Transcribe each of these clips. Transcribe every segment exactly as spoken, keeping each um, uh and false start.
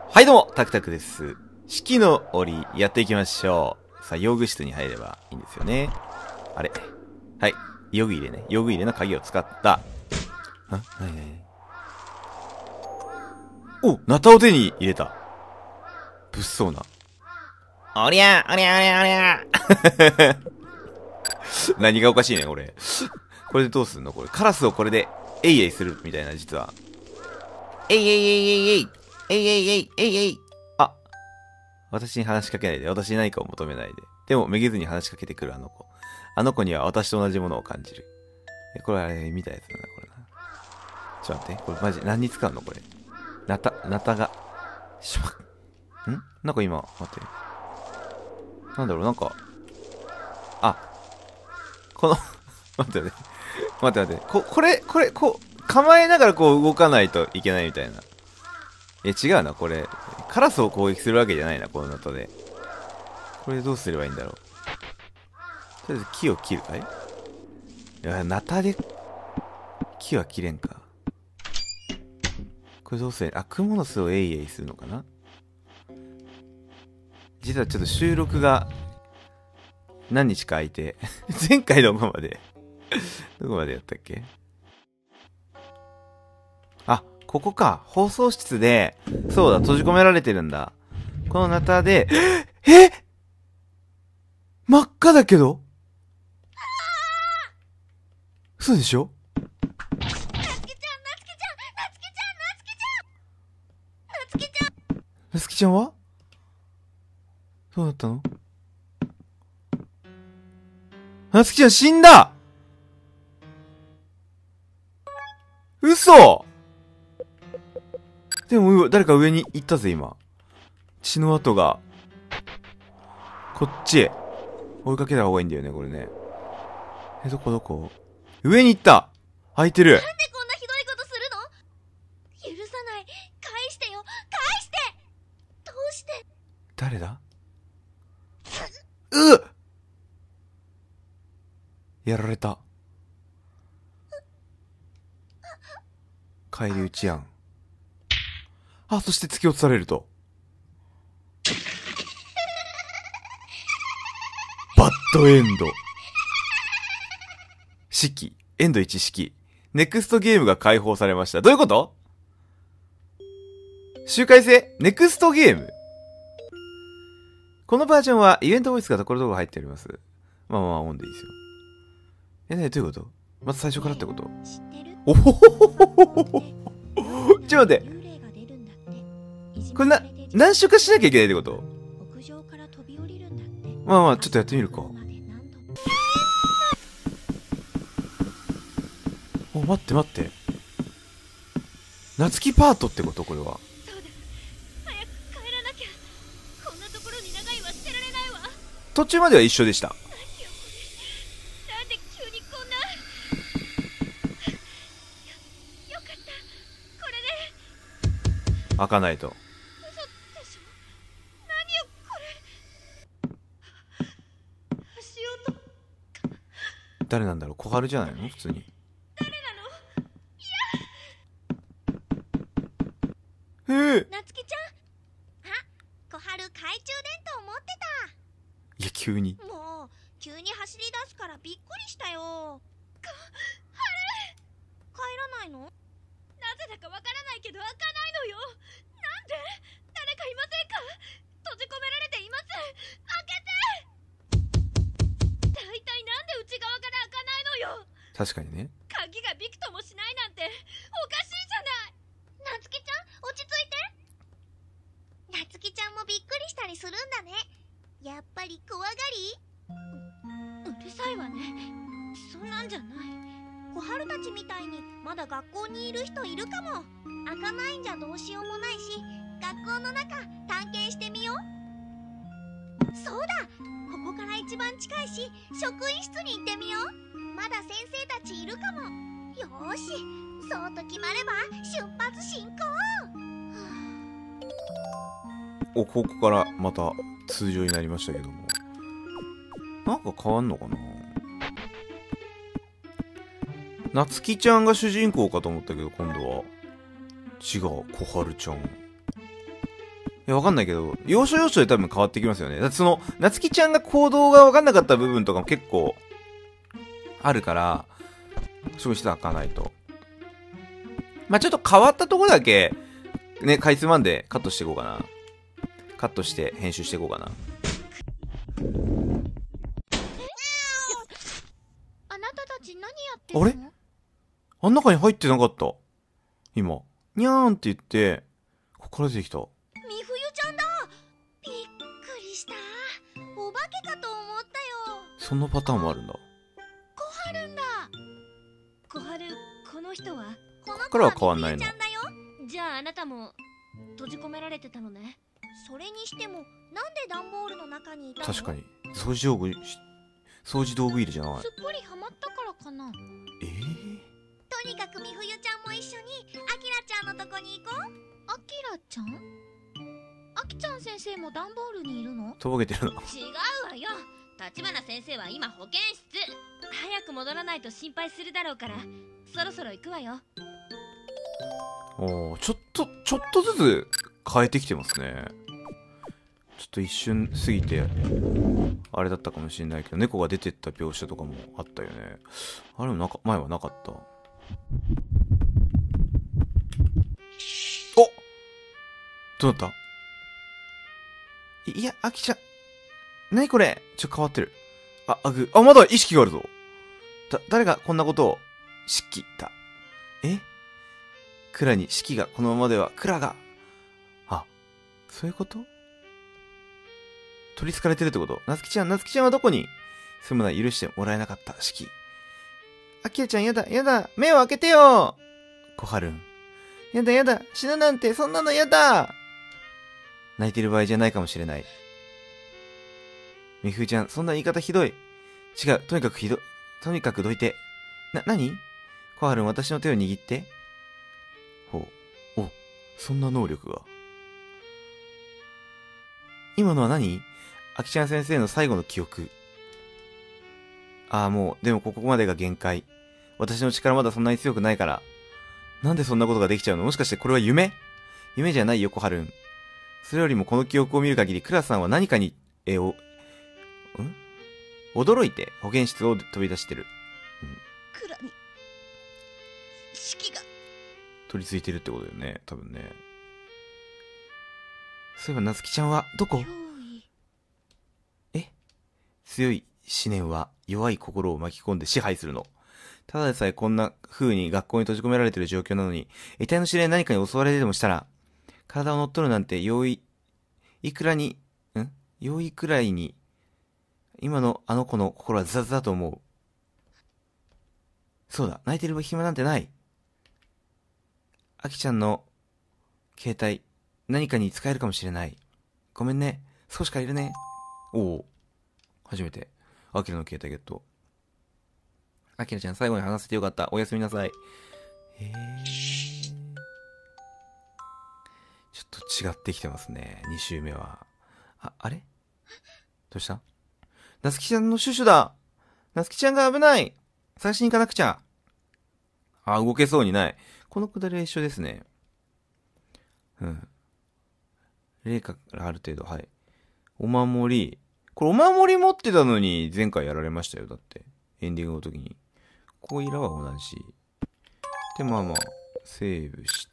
はいどうも、タクタクです。四季の折、やっていきましょう。さあ、用具室に入ればいいんですよね。あれ。はい。用具入れね。用具入れの鍵を使った。あ、なになにお、ナタを手に入れた。物騒な。おりゃ、おりゃ、おりゃ、おりゃ。何がおかしいねん、これ。これでどうすんのこれ。カラスをこれで、えいえいするみたいな、実は。えいえいえいえいえい。えいえいえい、えいえい。あ、私に話しかけないで、私に何かを求めないで。でも、めげずに話しかけてくるあの子。あの子には私と同じものを感じる。え、これあれ、見たやつだな、これな。ちょっと待って。これマジ、何に使うのこれ。なた、なたが、しま、んなんか今、待って。なんだろう、なんか、あ、この、待って待って。待って待って。こ、これ、これ、こう、構えながらこう動かないといけないみたいな。いや、違うな、これ。カラスを攻撃するわけじゃないな、このナタで。これどうすればいいんだろう。とりあえず木を切るかい？いや、ナタで、木は切れんか。これどうする？あ、クモの巣をエイエイするのかな？実はちょっと収録が、何日か空いて、前回どこまでどこまでやったっけ？あ、ここか。放送室で、そうだ、閉じ込められてるんだ。このナタで、え？真っ赤だけど？嘘でしょ？ なつきちゃん、なつきちゃん、なつきちゃん、なつきちゃん、なつきちゃん、 なつきちゃんはどうなったの？なつきちゃん死んだ！嘘！でも、誰か上に行ったぜ、今。血の跡が。こっちへ。追いかけた方がいいんだよね、これね。え、どこどこ？上に行った！開いてる！ なんでこんなひどいことするの？許さない。返してよ。返して！どうして？ 誰だ？うっ！やられた。返り討ちやん。あ、そして突き落とされると。バッドエンド。式。エンドいち式。ネクストゲームが解放されました。どういうこと？周回制？ネクストゲーム？このバージョンはイベントボイスがところどころ入っております。まあまあ、オンでいいですよ。え、なにどういうこと？まず最初からってこと？おほほほほほほ。ちょっと待って。これな、何周かしなきゃいけないってこと？まあまあ、ちょっとやってみるか。お、待って待って。夏希パートってことこれは。 そうだ。早く帰らなきゃ。こんなところに長いは捨てられないわ。 途中までは一緒でした。 何よこれ。なんで急にこんな。よ、よかった。これで。 開かないと。 嘘でしょ？何よこれ。足音。 誰なんだろう？小春じゃないの？普通に。 誰なの？ へえ。 なつきちゃん。あ、小春懐中電灯持っていや、急に。 た。もう急に走り出すからびっくりしたよ。か、春帰らないの？なぜだかわからないけど開かないのよ。なんで？誰かいませんか？閉じ込められています。開けて。だいたいなんで内側から開かないのよ。 確かにね。 鍵がびくともしないなんておかしいじゃない。なつきちゃん、落ち着いて。なつきちゃんもびっくりしたりするんだね。やっぱり怖がり？ う, うるさいわね。そんなんじゃない。小春たちみたいにまだ学校にいる人いるかも。開かないんじゃどうしようもないし、学校の中探検してみよう。そうだ、ここから一番近いし、職員室に行ってみよう。まだ先生たちいるかも。よーし、そうと決まれば出発進行。 お、ここからまた通常になりましたけども。なんか変わんのかな？なつきちゃんが主人公かと思ったけど、今度は違う、小春ちゃん。 や、わかんないけど、要所要所で多分変わってきますよね。だってその、なつきちゃんが行動がわかんなかった部分とかも結構、あるから、そうして開かないと。まあ、ちょっと変わったところだけ、ね、かいつまんでカットしていこうかな。カットして編集していこうかな。 あなたたち何やってるの？ あれあん中に入ってなかった。今。にゃーんって言って、ここから出てきた。 みふゆちゃんだ。びっくりした。お化けかと思ったよ。 そんなパターンもあるんだ。 小春んだ。小春、この人は？ここっからは変わんないの。 みふゆちゃんだよ。じゃああなたも閉じ込められてたのね。それにしてもなんで段ボールの中にいたの？ 確かに。掃除道具、掃除道具入れじゃない。 すっぽりハマったからかな。 えー、 とにかくみふゆちゃんも一緒にあきらちゃんのとこに行こう。あきらちゃん？あきちゃん先生も段ボールにいるの？ とぼけてるな。 違うわよ。立花先生は今保健室。早く戻らないと心配するだろうから、そろそろ行くわよ。 おー、ちょっと、ちょっとずつ変えてきてますね。ちょっと一瞬過ぎて、あれだったかもしれないけど、猫が出てった描写とかもあったよね。あれもなか、前はなかった。お、どうなった？い、いや、あきちゃん。なにこれ？ちょっと変わってる。あ、あぐ、あ、まだ意識があるぞ。だ、誰がこんなことを、しきた。え？クラに四季がこのままではクラが。あ、そういうこと？取り憑かれてるってこと？なつきちゃん、なつきちゃんはどこに？すむな許してもらえなかった四季。あきらちゃんやだ、やだ、目を開けてよ。こはるん。やだやだ、死ぬなんてそんなのやだ。泣いてる場合じゃないかもしれない。みふうちゃん、そんな言い方ひどい。違う、とにかくひど、とにかくどいて。な、なに？こはるん、私の手を握って。ほう。お、そんな能力が。今のは何？あきちゃん先生の最後の記憶。ああ、もう、でもここまでが限界。私の力まだそんなに強くないから。なんでそんなことができちゃうの？もしかしてこれは夢？夢じゃないよ、こはるん。それよりもこの記憶を見る限り、クラさんは何かに、え、お、ん？驚いて保健室を飛び出してる。 うん。クラに、四季が。 取り付いてるってことだよね、多分ね。そういえば、なつきちゃんは、どこ？え？強い思念は弱い心を巻き込んで支配するの。ただでさえこんな風に学校に閉じ込められてる状況なのに、得体の知れない何かに襲われてでもしたら、体を乗っ取るなんて容易、いくらに、ん容易くらいに、今のあの子の心はズタズタだと思う。そうだ、泣いてる暇なんてない。あきちゃんの携帯、何かに使えるかもしれない。ごめんね。少し借りるね。おお。初めて。あきらの携帯ゲット。あきらちゃん、最後に話せてよかった。おやすみなさい。へえ。ちょっと違ってきてますね。に週目は。あ、あれ？どうした？なつきちゃんのシュシュだ。なつきちゃんが危ない。探しに行かなくちゃ。あ、動けそうにない。このくだりは一緒ですね。うん。霊からある程度、はい。お守り。これお守り持ってたのに前回やられましたよ。だって。エンディングの時に。こういらは同じ。で、まあまあ、セーブして、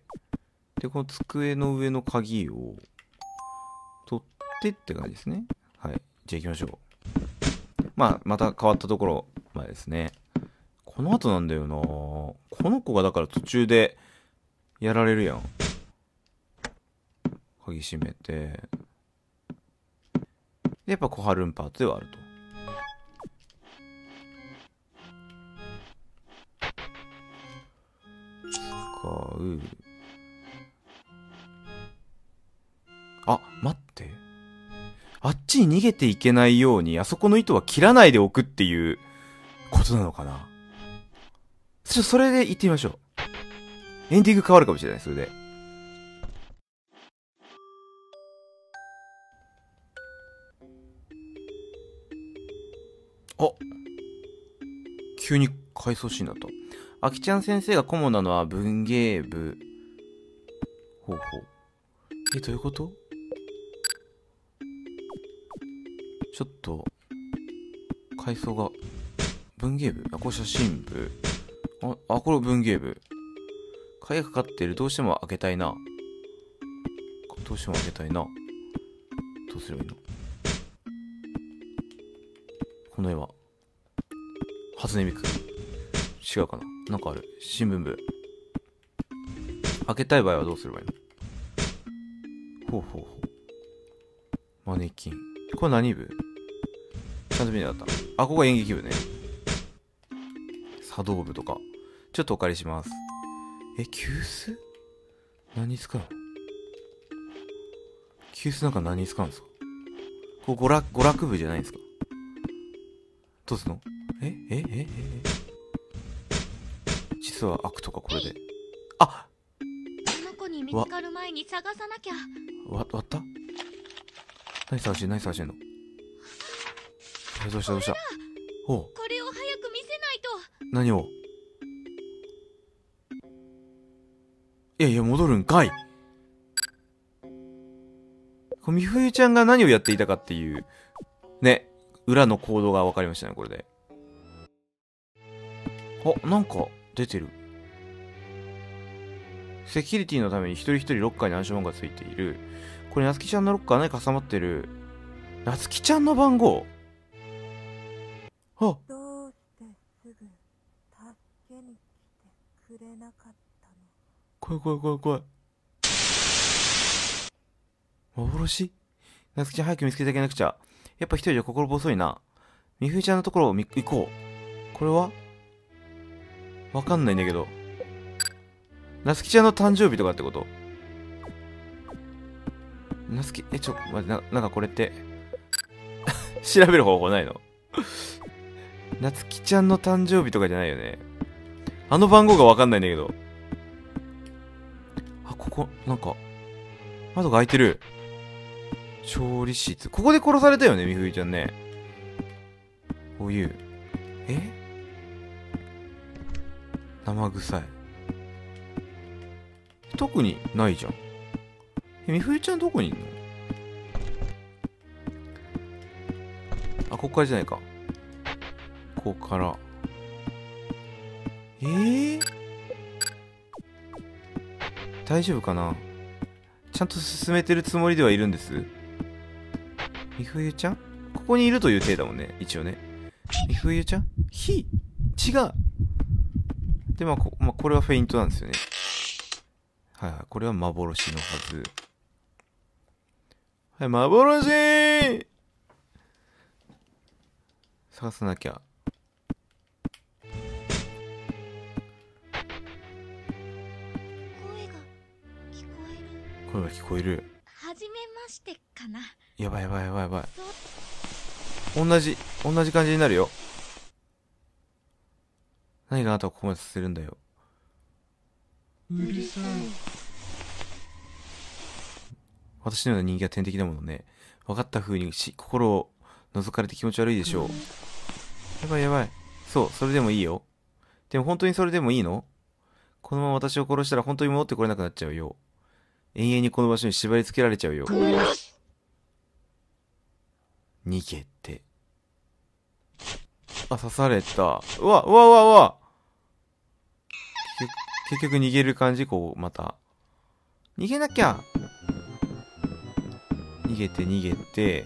で、この机の上の鍵を取ってって感じですね。はい。じゃあ行きましょう。まあ、また変わったところまでですね。この後なんだよな。この子がだから途中でやられるやん。鍵閉めて。で、やっぱ小春んパートではあると。使う。あ、待って。あっちに逃げていけないように、あそこの糸は切らないでおくっていうことなのかな。ちょ、それで行ってみましょう。エンディング変わるかもしれない、それで。あ、急に回想シーンだった。あきちゃん先生が顧問なのは文芸部。ほうほう。え、どういうこと？ ちょっと、階層が、文芸部あ、これ写真部。あ、あ、これ文芸部。鍵がかかってる。どうしても開けたいな。どうしても開けたいな。どうすればいいの？この絵は。初音ミク。違うかな。なんかある。新聞部。開けたい場合はどうすればいいの？ほうほうほう。マネキン。これ何部？ちゃんと見なかった。あ、ここ演劇部ね。茶道部とか。ちょっとお借りします。え、急須？何に使うの？急須なんか何に使うんですか？ここ娯楽、娯楽部じゃないんですか？どうすんの？えええええ実は開くとかこれで。あ！ この子に見つかる前に探さなきゃ。 わ、割った？何探してんの？何探してんの？え、どうしたどうした？おう。 これを早く見せないと。 何を？いやいや、戻るんかい。こみふゆちゃんが何をやっていたかっていう、ね、裏の行動が分かりましたね、これで。あ、なんか、出てる。セキュリティのために一人一人ロッカーに暗証番号がついている。これ、なつきちゃんのロッカー何か挟まってる。なつきちゃんの番号？あ、 どうしてすぐ助けに来てくれなかったの？ 怖い怖い怖い怖い。幻？なつきちゃん早く見つけてあげなくちゃ。やっぱ一人じゃ心細いな。みふゆちゃんのところをみ行こう。これはわかんないんだけど。なつきちゃんの誕生日とかってこと？なつき、え、ちょ、待って、な、なんかこれって、調べる方法ないの？なつきちゃんの誕生日とかじゃないよね。あの番号がわかんないんだけど。あ、ここ、なんか、窓が開いてる。調理室。ここで殺されたよね、みふゆちゃんね。お湯。え？生臭い。特にないじゃん。え、みふゆちゃんどこにいんの？あ、ここからじゃないか。ここから。えー、大丈夫かな？ちゃんと進めてるつもりではいるんです。みふゆちゃん？ここにいるという体だもんね、一応ね。みふゆちゃん？ひ？違う。で、まあこ、まあ、これはフェイントなんですよね。はいはい、これは幻のはず。はい、幻！探さなきゃ。 声が聞こえる。 声が聞こえる。 はじめましてかな。 やばいやばいやばいやばい。同じ、同じ感じになるよ。何があなたをここまでさせるんだよ。 うるさい。 私のような人間は天敵なものね。分かった風にし、心を覗かれて気持ち悪いでしょう。やばいやばい。そう、それでもいいよ。でも本当にそれでもいいの？このまま私を殺したら本当に戻ってこれなくなっちゃうよ。永遠にこの場所に縛り付けられちゃうよ。逃げて。あ、刺された。うわ、うわうわうわ。結局逃げる感じ？こう、また。逃げなきゃ。逃げて逃げて。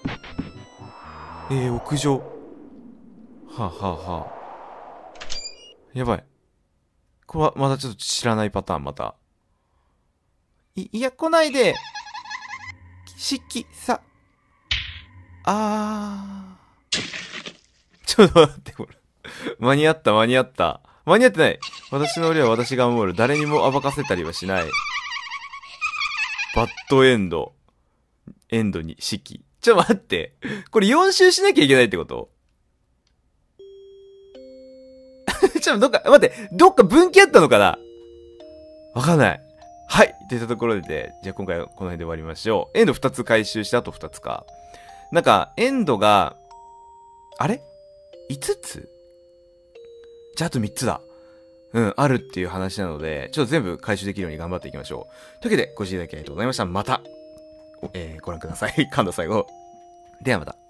えー、屋上。はあ、はあはあ。やばい。これはまだちょっと知らないパターン、また。い、いや、来ないで。しき、さ。あー。ちょっと待って、これ。間に合った、間に合った。間に合ってない。私の俺は私が守る。誰にも暴かせたりはしない。バッドエンド。エンドに式。ちょっと待って。これよん周しなきゃいけないってこと？ちょっとどっか、待って。どっか分岐あったのかな？わかんない。はい。といったところで、じゃあ今回はこの辺で終わりましょう。エンドふたつ回収して、あとふたつか。なんか、エンドが、あれ ?いつ つじゃああとみっつだ。うん、あるっていう話なので、ちょっと全部回収できるように頑張っていきましょう。というわけで、ご視聴いただきありがとうございました。また、えー、ご覧ください。噛んだ最後。ではまた。